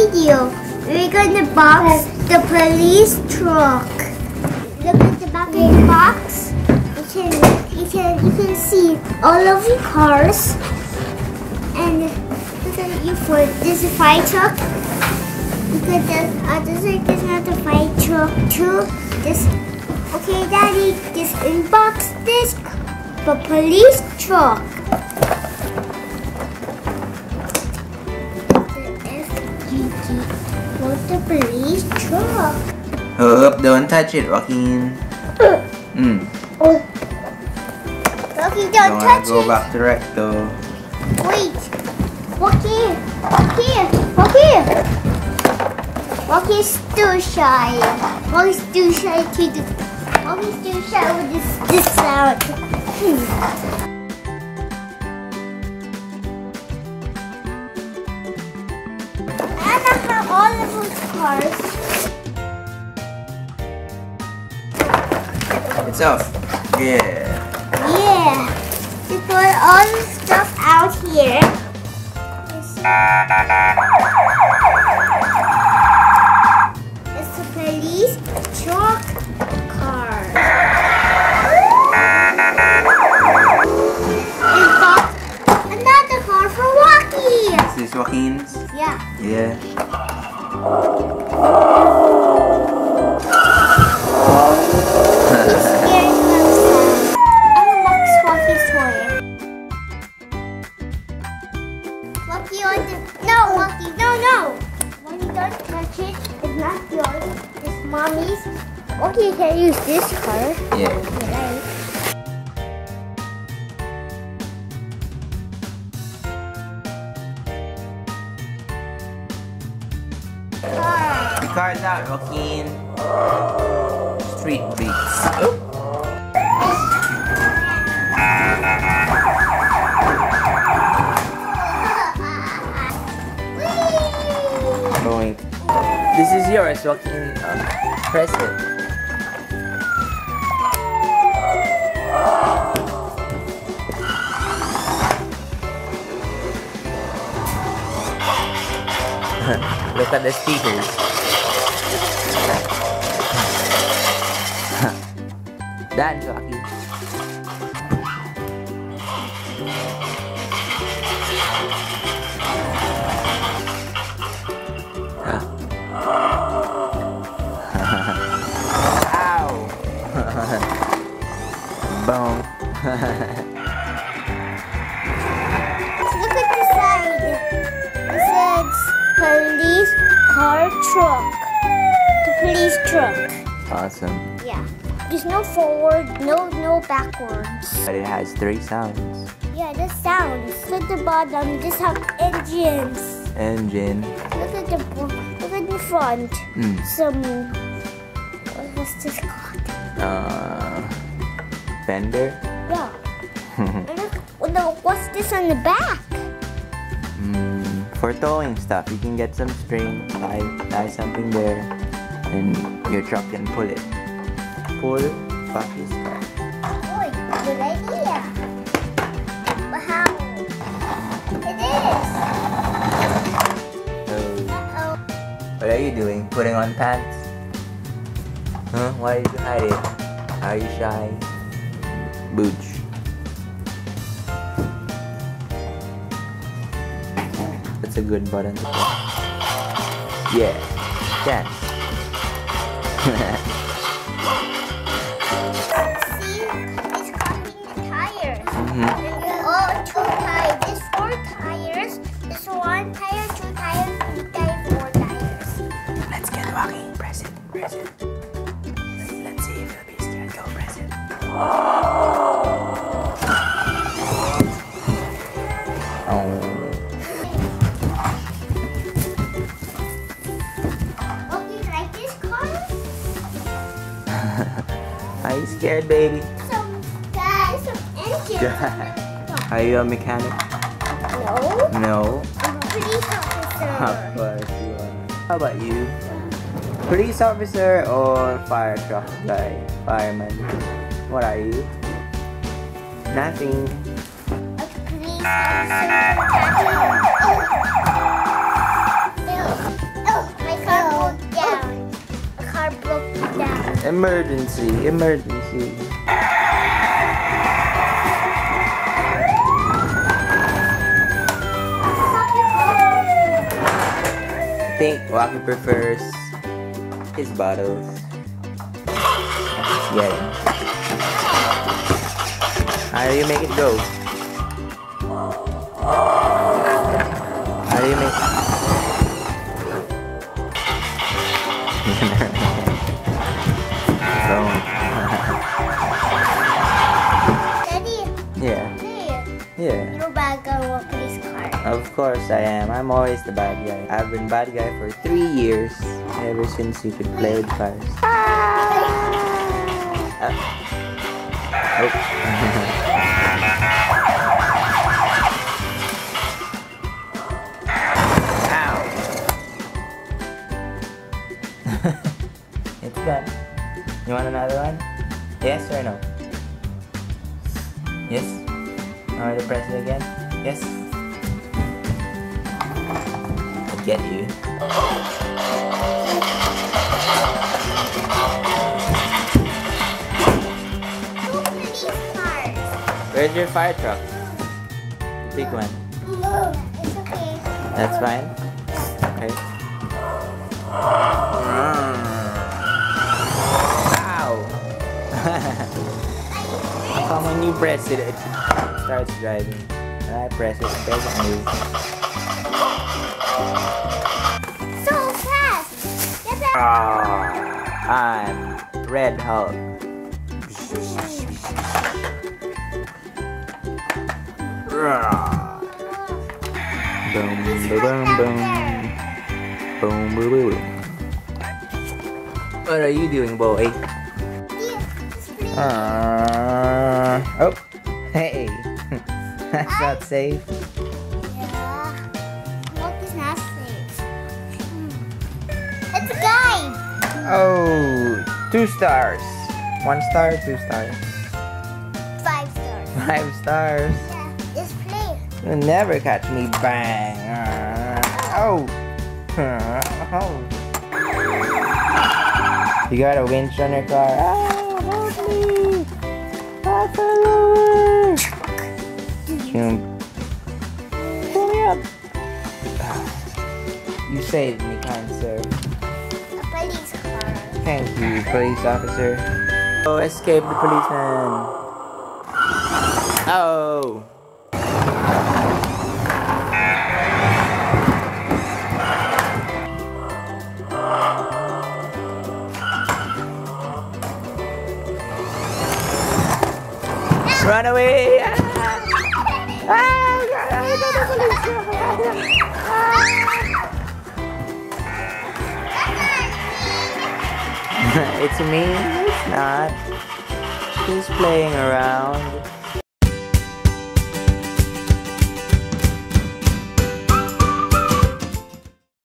video. We're gonna box the police truck. Look at the back of the box. You can see all of the cars. And look at you for this fire truck. Look at this is not a fire truck too. This okay, Daddy. This inbox disc for police truck. The police truck. Oh, don't touch it, Joaquin. Joaquin, don't touch go it. back to recto. Wait. Joaquin. Joaquin's too shy. Joaquin's too shy to do. Joaquin's too shy with this sound. All of those cars. It's off. Yeah. Yeah. We put all the stuff out here. It's a police truck car. We got another car for Wacky. Is this Joaquin's? Yeah. Yeah. When you don't touch it, it's not yours. It's mommy's. Okay, you can use this car. Yeah. Right. The car's out, Joaquin. Street beats. Going. This is yours, Joaquin. Press it. Look at the speakers. Dance, Wacky. Ow! Boom. Look at the side. It says police car truck. The police truck. Awesome. Yeah. There's no forward, no backwards. But it has 3 sounds. Yeah, the sounds. Look at the bottom. This have engines. Engine. Look at the front. Some what's this called? Fender. Yeah. And look, what's this on the back? For towing stuff, you can get some string, tie something there, and your truck can pull it. Pull Bucky's car. Oh, good idea. But how? It is. Uh-oh. What are you doing? Putting on pants? Huh? Why did you hide it? Are you shy? Booch. That's a good button to press. Yeah. Dance. See, it's cutting the tires. Oh, 2 tires. There's 4 tires. There's 1 tire, 2 tires, 3 tires, 4 tires. Let's get Wacky. Press it. Press it. Let's see if it'll be scared. Go press it. Oh. Are you scared, baby? Some engines. Are you a mechanic? No. No. I'm a police officer. Of course you are. How about you? Police officer or fire truck guy? Fireman? What are you? Nothing. A police officer. car broke down. Emergency, emergency. I think Wacky prefers his bottles. Let's get it. How do you make it go? How do you make Daddy. Yeah. Hey. Yeah. You're bad guy with police car. Of course I am. I'm always the bad guy. I've been bad guy for 3 years. Ever since you could play with cars. Oh. Ow. It's done. You want another one? Yes or no? Yes? Want me to press it again? Yes? I get you. Where's your fire truck? The big one. No, it's okay. That's fine? Okay. Ow! Come when you press it, it starts driving. And I press it, it doesn't move. So fast! Get that. I'm Red Hulk. Boom, boom, boom, boom. Boom, boom, boom. What are you doing, boy? Oh, hey. That's not safe. Yeah. What is not safe? It's a guy. Oh, 2 stars. 1 star, 2 stars. 5 stars. 5 stars. Yeah, just play. You'll never catch me, bang. Oh. Oh. You got a winch on your car. Ah, help me. I fell over. Pull me up. You saved me, kind sir. A police car. Thank you, police officer. Oh, escape the policeman. Oh. Run away! Ah! Ah! It's me? It's not. She's playing around.